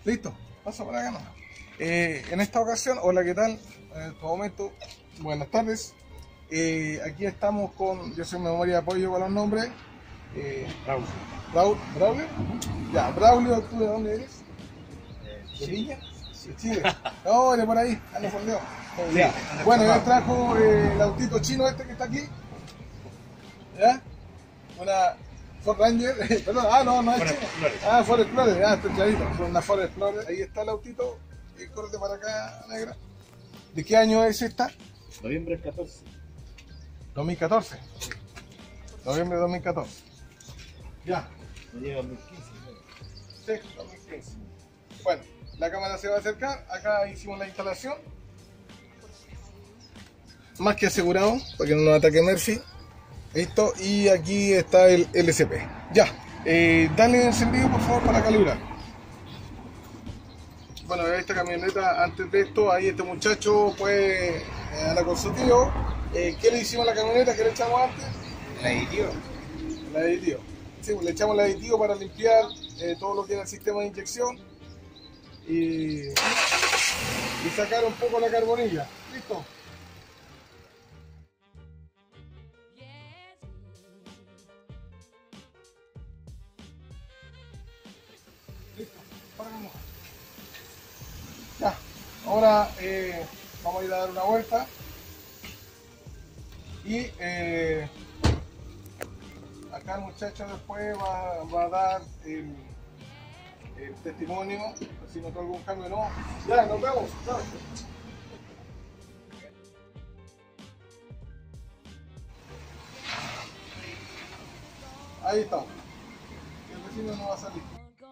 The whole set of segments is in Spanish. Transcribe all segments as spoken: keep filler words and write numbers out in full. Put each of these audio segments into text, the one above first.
Listo, pasa por acá nomás. Eh, en esta ocasión, hola, ¿qué tal? En este momento, buenas tardes. Eh, aquí estamos con, yo soy memoria de apoyo con los nombres. Eh, Braulio. Braulio. ¿Braulio? Ya, Braulio, ¿tú de dónde eres? ¿De Viña? Sí. ¿De Chile? No, de por ahí, ando por Dios. Sí, Ya. Bueno, yo trajo eh, el autito chino este que está aquí. ¿Ya? Una Ford Ranger, perdón, ah, no, no es Ford chino. Explorer. Ah, Ford Explorer, ah, está clarito. Una Ford Explorer, ahí está el autito. Y córrete para acá, negra. ¿De qué año es esta? Noviembre catorce. dos mil catorce. Noviembre de dos mil catorce. Ya. No llega dos mil quince. Sí, dos mil quince. Bueno, la cámara se va a acercar. Acá hicimos la instalación. Más que asegurado, para que no nos ataque Murphy. Listo, y aquí está el L C P. Ya, eh, dale encendido por favor para calibrar. Bueno, esta camioneta, antes de esto, ahí este muchacho fue eh, a la con su tío. Eh, ¿Qué le hicimos a la camioneta? ¿Qué le echamos antes? El aditivo. El aditivo. Sí, pues le echamos el aditivo para limpiar eh, todo lo que era el sistema de inyección y, y sacar un poco la carbonilla. ¿Listo? Listo, paramos. Ya, ahora eh, vamos a ir a dar una vuelta y eh, acá el muchacho después va, va a dar el, el testimonio, si notó algún cambio o no. Ya, nos vemos. Chao. Ahí estamos. El vecino no va a salir.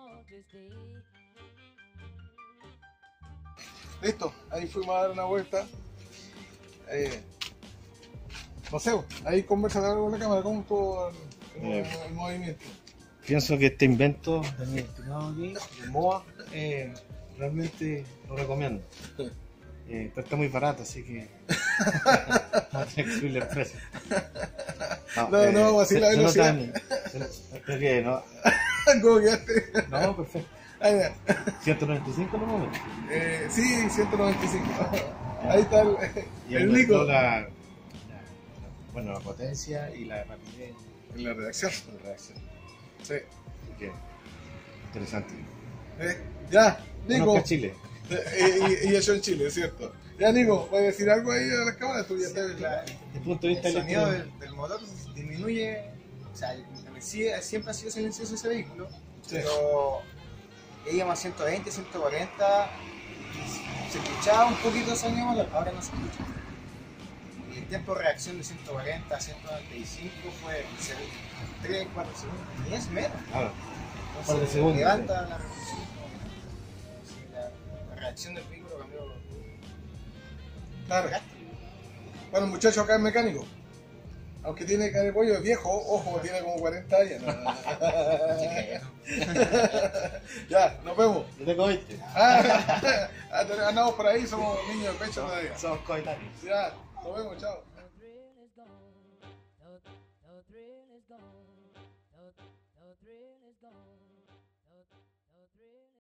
Listo, ahí fuimos a dar una vuelta. Eh, no sé, ahí conversa con la cámara, ¿cómo todo el, el, Eh. el movimiento? Pienso que este invento de mi estimado aquí, de MOA, eh, realmente lo recomiendo. Eh, pero está muy barato, así que vamos a tener que subirle el precio. No, no, así se- la se velocidad. notan- se- creo que no. ¿Cómo quedaste? No, perfecto. Ah, ya. ciento noventa y cinco no momento. Eh, sí, ciento noventa y cinco. Ahí está el, Y el aumentó Nico. la, la- bueno, la potencia y la rapidez En la redacción. de la reacción. Sí. Así que, interesante. Eh, ya, Nico. Conozca Chile. Eh, y, y eso en Chile, ¿cierto? Ya, Nico, ¿puedes decir algo ahí a las cámaras? Tú ya estás. La- Desde el punto de el vista sonido eléctrico, del, del motor disminuye, o sea, sí, siempre ha sido silencioso ese vehículo, Sí. pero íbamos a ciento veinte, ciento cuarenta, se escuchaba un poquito de sonido, ahora no se escucha. Y el tiempo de reacción de ciento cuarenta a ciento noventa y cinco fue tres, cuatro segundos, ni es menos. claro, Entonces, par de segundos. levanta la revolución. Sí, la, la reacción del vehículo cambió. Claro. Bueno, el muchacho acá es mecánico. Aunque tiene cara de pollo, es viejo, ojo, tiene como cuarenta años. Ya, nos vemos. Yo tengo veinte. Ah, andamos por ahí, somos niños de pecho todavía. Somos coetáneos. Ya, nos vemos, chao. No thrill is gone. No, no thrill is gone. No, no thrill is gone.